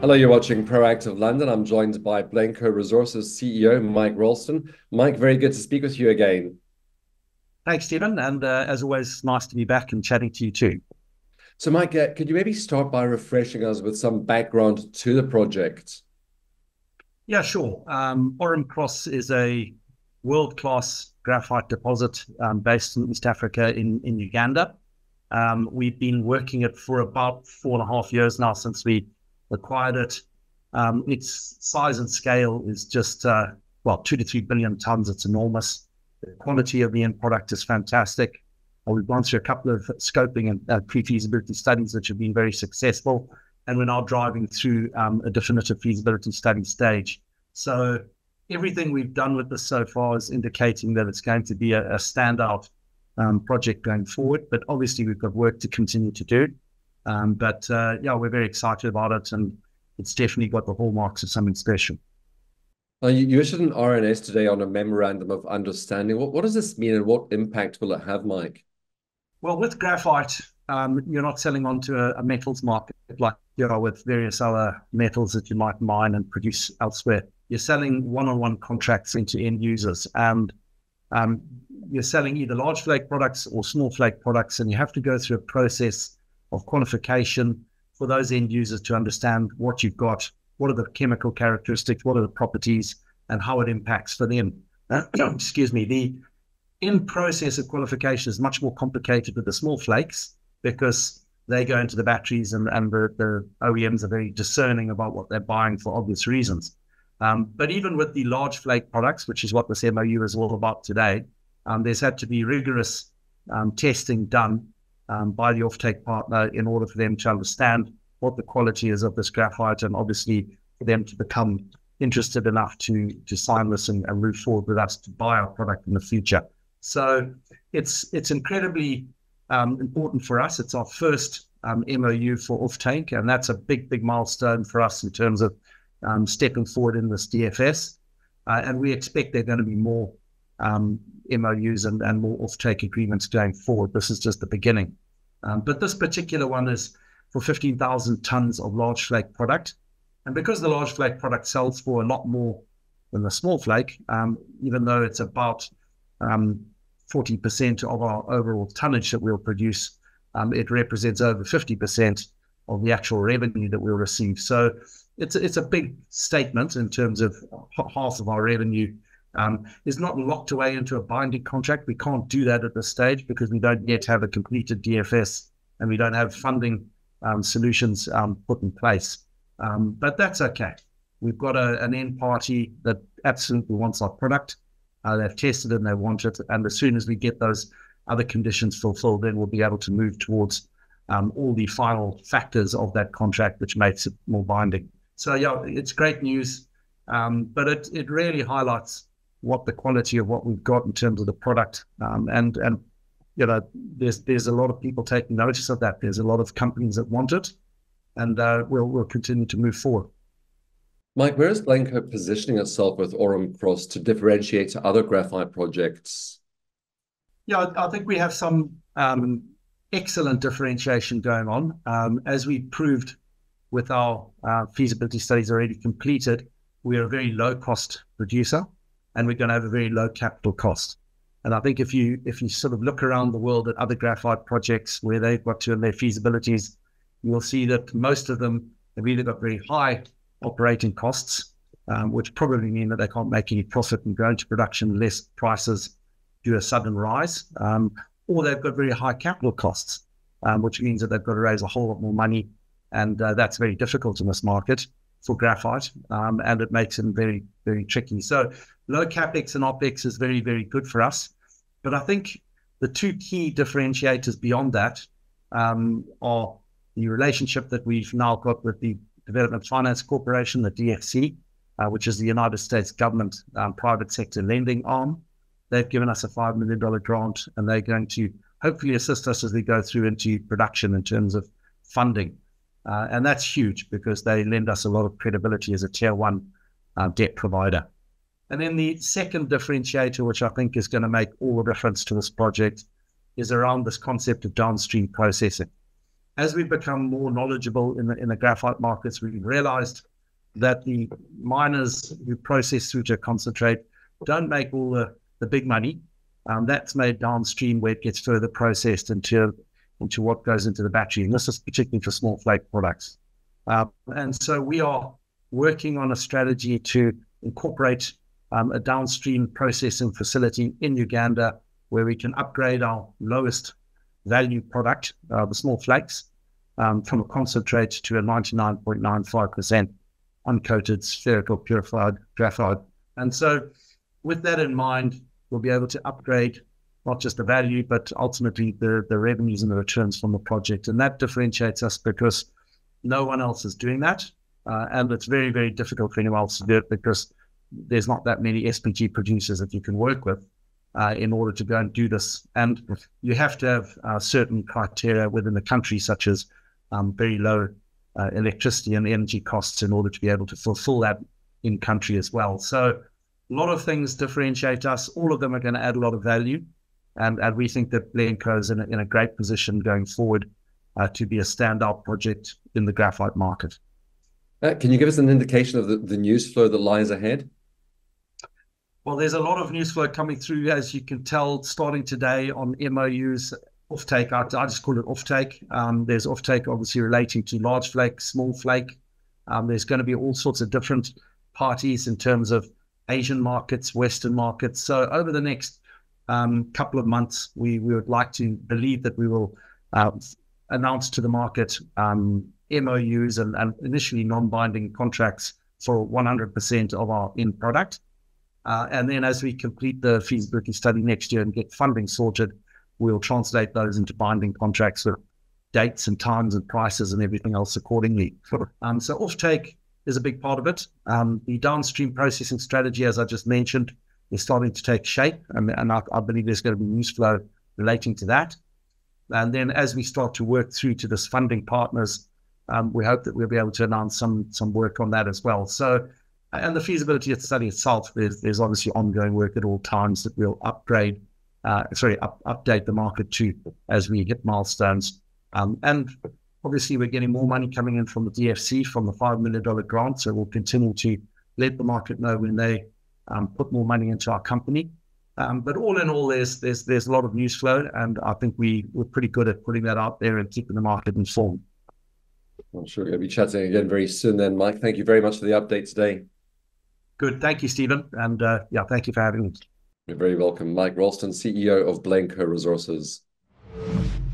Hello, you're watching Proactive London. I'm joined by Blencowe Resources CEO Mike Ralston. Mike, very good to speak with you again. Thanks, Stephen. And as always, nice to be back and chatting to you too. So, Mike, could you maybe start by refreshing us with some background to the project? Yeah, sure. Orom-Cross is a world-class graphite deposit based in East Africa in Uganda. We've been working it for about 4.5 years now since we acquired it. Its size and scale is just, 2 to 3 billion tons. It's enormous. The quality of the end product is fantastic. We've gone through a couple of scoping and pre-feasibility studies which have been very successful, and we're now driving through a definitive feasibility study stage. So everything we've done with this so far is indicating that it's going to be a standout project going forward, but obviously we've got work to continue to do. We're very excited about it, and it's definitely got the hallmarks of something special. You issued an RNS today on a memorandum of understanding. What does this mean and what impact will it have, Mike? Well, with graphite, you're not selling onto a metals market like you are with various other metals that you might mine and produce elsewhere. You're selling one-on-one contracts into end users, and you're selling either large flake products or small flake products, and you have to go through a process of qualification for those end users to understand what you've got, what are the chemical characteristics, what are the properties, and how it impacts for them. Excuse me. The in process of qualification is much more complicated with the small flakes because they go into the batteries, and the OEMs are very discerning about what they're buying for obvious reasons. But even with the large flake products, which is what this MoU is all about today, there's had to be rigorous testing done by the offtake partner in order for them to understand what the quality is of this graphite, and obviously for them to become interested enough to sign this and move forward with us to buy our product in the future. So it's incredibly important for us. It's our first MoU for offtake, and that's a big milestone for us in terms of stepping forward in this DFS. And we expect there are going to be more MoUs and more offtake agreements going forward. This is just the beginning. But this particular one is for 15,000 tons of large flake product. And because the large flake product sells for a lot more than the small flake, even though it's about 40% of our overall tonnage that we'll produce, it represents over 50% of the actual revenue that we'll receive. So it's a big statement in terms of half of our revenue is not locked away into a binding contract. We can't do that at this stage because we don't yet have a completed DFS and we don't have funding solutions put in place. But that's okay. We've got an end party that absolutely wants our product. They've tested it and they want it. And as soon as we get those other conditions fulfilled, then we'll be able to move towards all the final factors of that contract, which makes it more binding. So yeah, it's great news, but it really highlights what the quality of what we've got in terms of the product. And you know, there's a lot of people taking notice of that. There's a lot of companies that want it, and we'll continue to move forward. Mike, where is Blencowe positioning itself with Orom-Cross to differentiate to other graphite projects? Yeah, I think we have some excellent differentiation going on. As we proved with our feasibility studies already completed, we are a very low-cost producer, and we're going to have a very low capital cost. And I think if you sort of look around the world at other graphite projects where they've got to in their feasibilities, you'll see that most of them have either got very high operating costs, which probably mean that they can't make any profit and go into production unless prices do a sudden rise, or they've got very high capital costs, which means that they've got to raise a whole lot more money, and that's very difficult in this market for graphite, and it makes them very, very tricky. So low capex and opex is very, very good for us. But I think the two key differentiators beyond that are the relationship that we've now got with the Development Finance Corporation, the DFC, which is the United States government private sector lending arm. They've given us a $5 million grant, and they're going to hopefully assist us as we go through into production in terms of funding. And that's huge because they lend us a lot of credibility as a tier one debt provider. And then the second differentiator, which I think is going to make all the difference to this project, is around this concept of downstream processing. as we become more knowledgeable in the graphite markets, we've realized that the miners who process through to concentrate don't make all the big money. That's made downstream where it gets further processed into what goes into the battery. And this is particularly for small flake products. And so we are working on a strategy to incorporate a downstream processing facility in Uganda where we can upgrade our lowest value product, the small flakes, from a concentrate to a 99.95% uncoated spherical purified graphite. And so with that in mind, we'll be able to upgrade not just the value, but ultimately the revenues and the returns from the project. And that differentiates us because no one else is doing that. And it's very, very difficult for anyone else to do it because there's not that many SPG producers that you can work with in order to go and do this. And you have to have certain criteria within the country, such as very low electricity and energy costs in order to be able to fulfill that in country as well. So a lot of things differentiate us. All of them are going to add a lot of value. And we think that Blencowe is in a great position going forward to be a standout project in the graphite market. Can you give us an indication of the news flow that lies ahead? Well, there's a lot of news flow coming through, as you can tell, starting today on MoUs, offtake. I just call it offtake. There's offtake obviously relating to large flake, small flake. There's going to be all sorts of different parties in terms of Asian markets, Western markets. So over the next couple of months, we would like to believe that we will announce to the market MoUs and initially non-binding contracts for 100% of our end product. And then as we complete the feasibility study next year and get funding sorted, we'll translate those into binding contracts with dates and times and prices and everything else accordingly. So offtake is a big part of it. The downstream processing strategy, as I just mentioned, is starting to take shape. And I believe there's going to be news flow relating to that. And then as we start to work through to this funding partners, we hope that we'll be able to announce some work on that as well. So, and the feasibility study itself, there's obviously ongoing work at all times that we'll update the market to as we hit milestones. And obviously we're getting more money coming in from the DFC, from the $5 million grant. So we'll continue to let the market know when they put more money into our company. But all in all, there's a lot of news flow, and I think we're pretty good at putting that out there and keeping the market informed. I'm sure we're going to be chatting again very soon then, Mike. Thank you very much for the update today. Good. Thank you, Stephen. And thank you for having me. You're very welcome. Mike Ralston, CEO of Blencowe Resources.